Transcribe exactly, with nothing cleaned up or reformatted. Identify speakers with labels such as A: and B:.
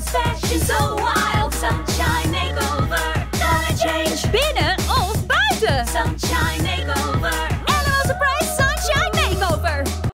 A: fashion so wild. Sunshine Makeover. Color change.
B: Binnen of buiten?
A: Sunshine